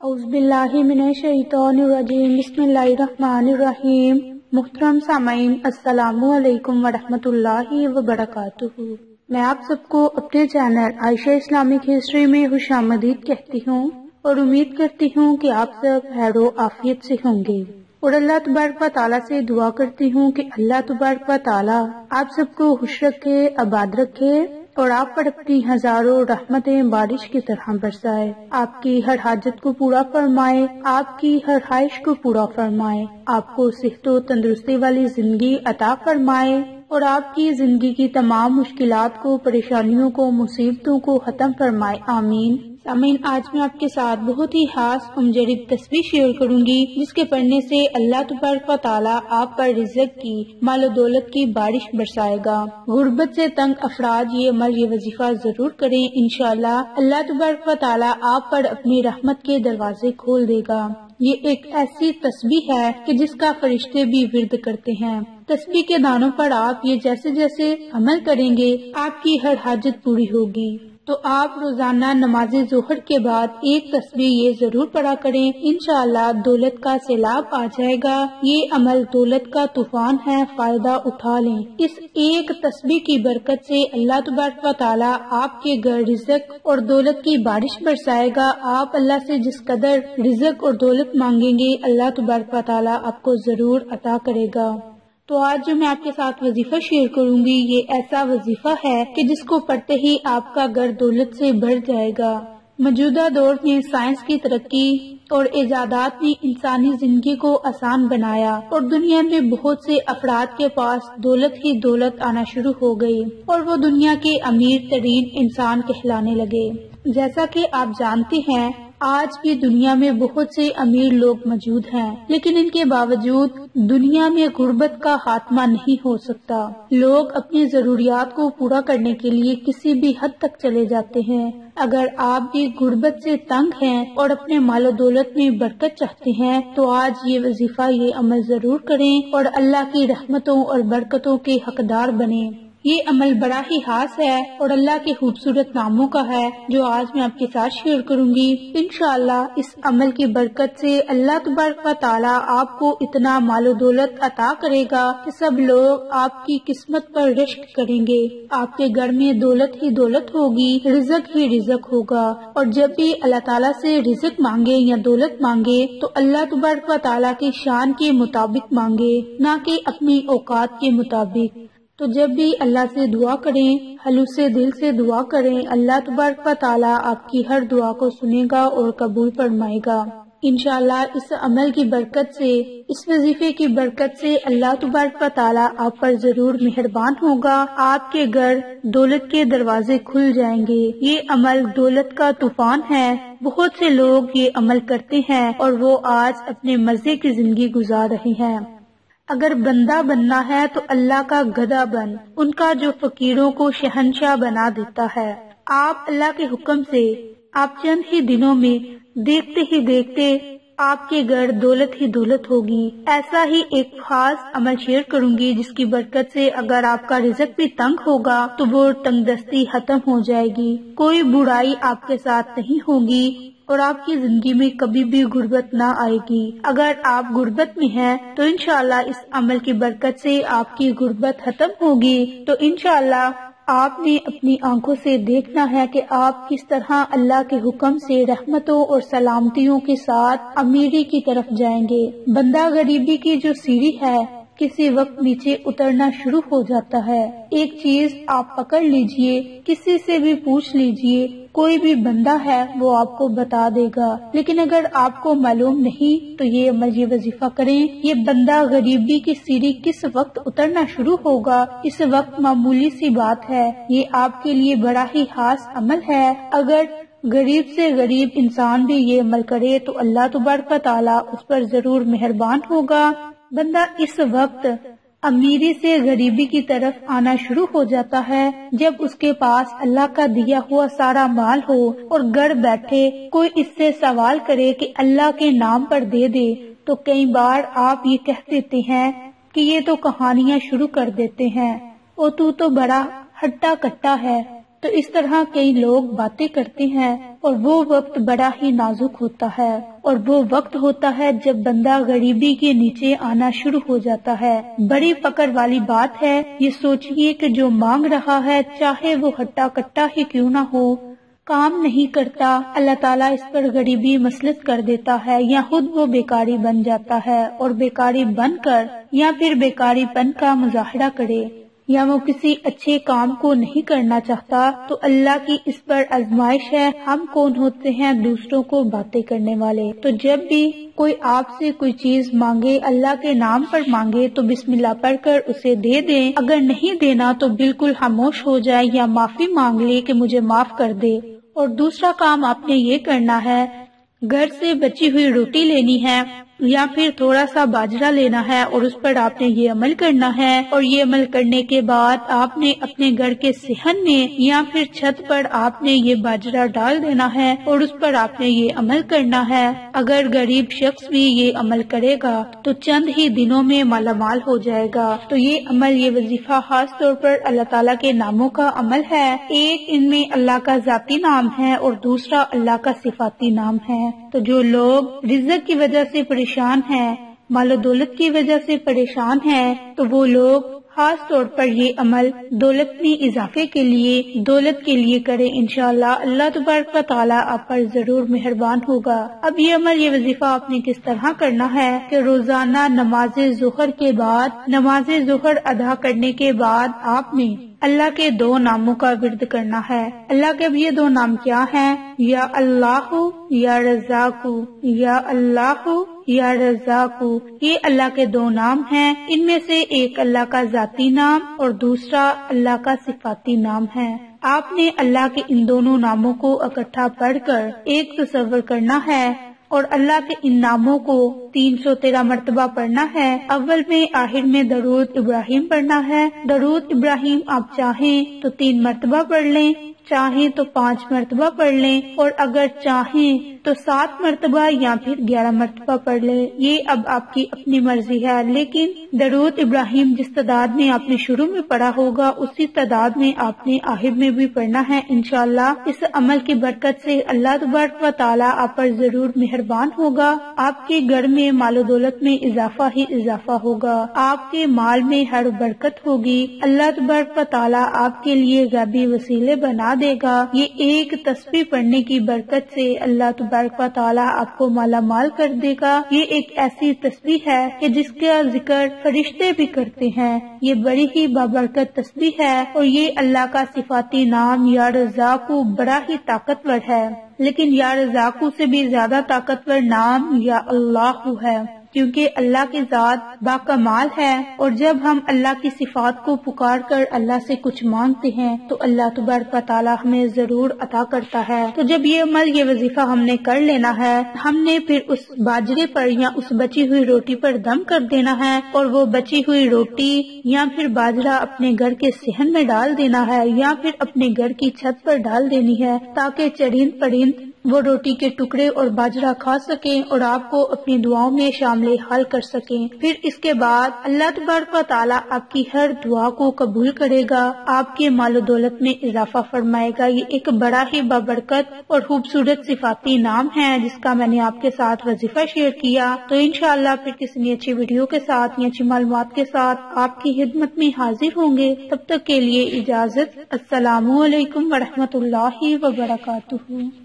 اعوذ باللہ من الشیطان الرجیم بسم اللہ الرحمن الرحیم۔ محترم سامعین، السلام علیکم ورحمۃ اللہ وبرکاتہ۔ میں آپ سب کو اپنے چینل عائشہ اسلامک ہسٹری میں خوش آمدید کہتی ہوں اور امید کرتی ہوں کہ آپ سب خیر و عافیت سے ہوں گے، اور اللہ تبارک و تعالیٰ سے دعا کرتی ہوں کہ اللہ تبارک و تعالیٰ آپ سب کو خوش رکھے، آباد رکھے، اور آپ پر اپنی ہزاروں رحمتیں بارش کی طرح برسائے، آپ کی ہر حاجت کو پورا فرمائے، آپ کی ہر خواہش کو پورا فرمائے، آپ کو صحت و تندرستی والی زندگی عطا فرمائے، اور آپ کی زندگی کی تمام مشکلات کو، پریشانیوں کو، مصیبتوں کو ختم فرمائے، آمین۔ سامعین، آج میں آپ کے ساتھ بہت ہی خاص مجرب تسبیح شیئر کروں گی، جس کے پڑھنے سے اللہ تبارک و تعالیٰ آپ پر رزق کی، مال و دولت کی بارش برسائے گا۔ غربت سے تنگ افراد یہ وظیفہ ضرور کریں، انشاءاللہ اللہ تبارک و تعالیٰ آپ پر اپنی رحمت کے دروازے کھول دے گا۔ یہ ایک ایسی تسبیح ہے کہ جس کا فرشتے بھی ورد کرتے ہیں۔ تسبیح کے دانوں پر آپ یہ جیسے جیسے عمل کریں گے، آپ کی ہر حاجت پوری ہوگی۔ تو آپ روزانہ نماز ظہر کے بعد ایک تسبیح یہ ضرور پڑھا کریں، انشاءاللہ دولت کا سیلاب آ جائے گا۔ یہ عمل دولت کا طوفان ہے، فائدہ اٹھا لیں۔ اس ایک تسبیح کی برکت سے اللہ تبارک و تعالیٰ آپ کے گھر رزق اور دولت کی بارش برسائے گا۔ آپ اللہ سے جس قدر رزق اور دولت مانگیں گے، اللہ تبارک و تعالیٰ آپ کو ضرور عطا کرے گا۔ تو آج جو میں آپ کے ساتھ وظیفہ شیئر کروں گی، یہ ایسا وظیفہ ہے کہ جس کو پڑھتے ہی آپ کا گھر دولت سے بھر جائے گا۔ موجودہ دور میں سائنس کی ترقی اور ایجادات نے انسانی زندگی کو آسان بنایا، اور دنیا میں بہت سے افراد کے پاس دولت ہی دولت آنا شروع ہو گئی، اور وہ دنیا کے امیر ترین انسان کہلانے لگے۔ جیسا کہ آپ جانتے ہیں، آج بھی دنیا میں بہت سے امیر لوگ موجود ہیں، لیکن ان کے باوجود دنیا میں غربت کا خاتمہ نہیں ہو سکتا۔ لوگ اپنی ضروریات کو پورا کرنے کے لیے کسی بھی حد تک چلے جاتے ہیں۔ اگر آپ بھی غربت سے تنگ ہیں اور اپنے مال و دولت میں برکت چاہتے ہیں، تو آج یہ وظیفہ، یہ عمل ضرور کریں اور اللہ کی رحمتوں اور برکتوں کے حقدار بنیں۔ یہ عمل بڑا ہی خاص ہے اور اللہ کے خوبصورت ناموں کا ہے، جو آج میں آپ کے ساتھ شیئر کروں گی۔ انشاءاللہ اس عمل کی برکت سے اللہ تبارک و تعالیٰ آپ کو اتنا مال و دولت عطا کرے گا کہ سب لوگ آپ کی قسمت پر رشک کریں گے۔ آپ کے گھر میں دولت ہی دولت ہوگی، رزق ہی رزق ہوگا، اور جب بھی اللہ تعالیٰ سے رزق مانگے یا دولت مانگے تو اللہ تبارک و تعالیٰ کی شان کے مطابق مانگے، نہ کہ اپنی اوقات کے مطابق۔ تو جب بھی اللہ سے دعا کریں، خلوص دل سے دعا کریں، اللہ تبارک و تعالیٰ آپ کی ہر دعا کو سنے گا اور قبول فرمائے گا۔ انشاءاللہ اس عمل کی برکت سے، اس وظیفے کی برکت سے اللہ تبارک و تعالیٰ آپ پر ضرور مہربان ہوگا۔ آپ کے گھر دولت کے دروازے کھل جائیں گے۔ یہ عمل دولت کا طوفان ہے۔ بہت سے لوگ یہ عمل کرتے ہیں اور وہ آج اپنے مزے کی زندگی گزار رہے ہیں۔ اگر بندہ بننا ہے تو اللہ کا گدھا بن، ان کا جو فقیروں کو شہنشاہ بنا دیتا ہے۔ آپ اللہ کے حکم سے، آپ چند ہی دنوں میں دیکھتے ہی دیکھتے آپ کے گھر دولت ہی دولت ہوگی۔ ایسا ہی ایک خاص عمل شیئر کروں گی، جس کی برکت سے اگر آپ کا رزق بھی تنگ ہوگا تو وہ تنگ دستی ختم ہو جائے گی، کوئی برائی آپ کے ساتھ نہیں ہوگی، اور آپ کی زندگی میں کبھی بھی غربت نہ آئے گی۔ اگر آپ غربت میں ہیں تو انشاءاللہ اس عمل کی برکت سے آپ کی غربت ختم ہوگی۔ تو انشاءاللہ آپ نے اپنی آنکھوں سے دیکھنا ہے کہ آپ کس طرح اللہ کے حکم سے رحمتوں اور سلامتیوں کے ساتھ امیری کی طرف جائیں گے۔ بندہ غریبی کی جو سیڑھی ہے، کسی وقت نیچے اترنا شروع ہو جاتا ہے۔ ایک چیز آپ پکڑ لیجئے، کسی سے بھی پوچھ لیجئے، کوئی بھی بندہ ہے وہ آپ کو بتا دے گا، لیکن اگر آپ کو معلوم نہیں تو یہ عمل، یہ وظیفہ کریں۔ یہ بندہ غریبی کی سیڑھی کس وقت اترنا شروع ہوگا، اس وقت معمولی سی بات ہے، یہ آپ کے لیے بڑا ہی خاص عمل ہے۔ اگر غریب سے غریب انسان بھی یہ عمل کرے تو اللہ تبارک و تعالیٰ اس پر ضرور مہربان ہوگا۔ بندہ اس وقت امیری سے غریبی کی طرف آنا شروع ہو جاتا ہے جب اس کے پاس اللہ کا دیا ہوا سارا مال ہو، اور گھر بیٹھے کوئی اس سے سوال کرے کہ اللہ کے نام پر دے دے، تو کئی بار آپ یہ کہہ دیتے ہیں کہ یہ تو کہانیاں شروع کر دیتے ہیں، اور تو بڑا ہٹا کٹا ہے، تو اس طرح کئی لوگ باتیں کرتے ہیں اور وہ وقت بڑا ہی نازک ہوتا ہے، اور وہ وقت ہوتا ہے جب بندہ غریبی کے نیچے آنا شروع ہو جاتا ہے۔ بڑی فکر والی بات ہے، یہ سوچئے کہ جو مانگ رہا ہے چاہے وہ ہٹا کٹا ہی کیوں نہ ہو، کام نہیں کرتا، اللہ تعالیٰ اس پر غریبی مسلط کر دیتا ہے، یا خود وہ بیکاری بن جاتا ہے، اور بیکاری بن کر یا پھر بیکاری پن کا مظاہرہ کرے، یا وہ کسی اچھے کام کو نہیں کرنا چاہتا، تو اللہ کی اس پر آزمائش ہے۔ ہم کون ہوتے ہیں دوسروں کو باتیں کرنے والے؟ تو جب بھی کوئی آپ سے کوئی چیز مانگے، اللہ کے نام پر مانگے، تو بسم اللہ پڑھ کر اسے دے دیں، اگر نہیں دینا تو بالکل خاموش ہو جائے یا معافی مانگ لے کہ مجھے معاف کر دے۔ اور دوسرا کام آپ نے یہ کرنا ہے، گھر سے بچی ہوئی روٹی لینی ہے یا پھر تھوڑا سا باجرہ لینا ہے، اور اس پر آپ نے یہ عمل کرنا ہے، اور یہ عمل کرنے کے بعد آپ نے اپنے گھر کے صحن میں یا پھر چھت پر آپ نے یہ باجرہ ڈال دینا ہے، اور اس پر آپ نے یہ عمل کرنا ہے۔ اگر غریب شخص بھی یہ عمل کرے گا تو چند ہی دنوں میں مالا مال ہو جائے گا۔ تو یہ عمل، یہ وظیفہ خاص طور پر اللہ تعالیٰ کے ناموں کا عمل ہے۔ ایک ان میں اللہ کا ذاتی نام ہے اور دوسرا اللہ کا صفاتی نام ہے۔ تو جو لوگ رزق کی وجہ سے پریشان ہیں، مال و دولت کی وجہ سے پریشان ہیں، تو وہ لوگ خاص طور پر یہ عمل دولت میں اضافے کے لیے، دولت کے لیے کریں، انشاءاللہ اللہ تبارک و تعالیٰ آپ پر ضرور مہربان ہوگا۔ اب یہ عمل، یہ وظیفہ آپ نے کس طرح کرنا ہے کہ روزانہ نماز ظہر کے بعد، نماز ظہر ادا کرنے کے بعد آپ نے اللہ کے 2 ناموں کا ورد کرنا ہے۔ اللہ کے اب یہ 2 نام کیا ہیں؟ یا اللہ یا رزاق، یا اللہ یا رزاق، یہ اللہ کے 2 نام ہیں۔ ان میں سے ایک اللہ کا ذاتی نام اور دوسرا اللہ کا صفاتی نام ہے۔ آپ نے اللہ کے ان دونوں ناموں کو اکٹھا پڑھ کر ایک تصور کرنا ہے، اور اللہ کے ان ناموں کو 313 مرتبہ پڑھنا ہے۔ اول میں، آخر میں درود ابراہیم پڑھنا ہے۔ درود ابراہیم آپ چاہیں تو 3 مرتبہ پڑھ لیں، چاہیں تو 5 مرتبہ پڑھ لیں، اور اگر چاہیں تو 7 مرتبہ یا پھر 11 مرتبہ پڑھ لیں، یہ اب آپ کی اپنی مرضی ہے۔ لیکن درود ابراہیم جس تعداد میں آپ نے شروع میں پڑھا ہوگا اسی تعداد میں آپ نے آخر میں بھی پڑھنا ہے انشاءاللہ۔ اس عمل کی برکت سے اللہ تبارک و تعالیٰ آپ پر ضرور مہربان ہوگا، آپ کے گھر میں مال و دولت میں اضافہ ہی اضافہ ہوگا، آپ کے مال میں ہر برکت ہوگی، اللہ تبارک و تعالیٰ آپ کے لیے غیبی وسیلے بنا دے گا۔ یہ ایک تسبیح پڑھنے کی برکت سے اللہ تبارک و تعالیٰ آپ کو مالا مال کر دے گا۔ یہ ایک ایسی تسبیح ہے کہ جس کا ذکر فرشتے بھی کرتے ہیں، یہ بڑی ہی بابرکت تسبیح ہے، اور یہ اللہ کا صفاتی نام یا رزاق بڑا ہی طاقتور ہے۔ لیکن یا رزاق سے بھی زیادہ طاقتور نام یا اللہ ہے، کیونکہ اللہ کی ذات باکمال ہے، اور جب ہم اللہ کی صفات کو پکار کر اللہ سے کچھ مانگتے ہیں تو اللہ تبارک و تعالیٰ ہمیں ضرور عطا کرتا ہے۔ تو جب یہ عمل، یہ وظیفہ ہم نے کر لینا ہے، ہم نے پھر اس باجرے پر یا اس بچی ہوئی روٹی پر دم کر دینا ہے، اور وہ بچی ہوئی روٹی یا پھر باجرہ اپنے گھر کے صحن میں ڈال دینا ہے، یا پھر اپنے گھر کی چھت پر ڈال دینی ہے، تاکہ چرند پرند وہ روٹی کے ٹکڑے اور باجرہ کھا سکیں اور آپ کو اپنی دعاؤں میں شامل حال کر سکیں۔ پھر اس کے بعد اللہ تبارک و تعالیٰ آپ کی ہر دعا کو قبول کرے گا، آپ کے مال و دولت میں اضافہ فرمائے گا۔ یہ ایک بڑا ہی بابرکت اور خوبصورت صفاتی نام ہے جس کا میں نے آپ کے ساتھ وظیفہ شیئر کیا۔ تو انشاءاللہ پھر کسی اچھی ویڈیو کے ساتھ یا اچھی معلومات کے ساتھ آپ کی خدمت میں حاضر ہوں گے۔ تب تک کے لیے اجازت، السلام علیکم ورحمۃ اللہ وبرکاتہ۔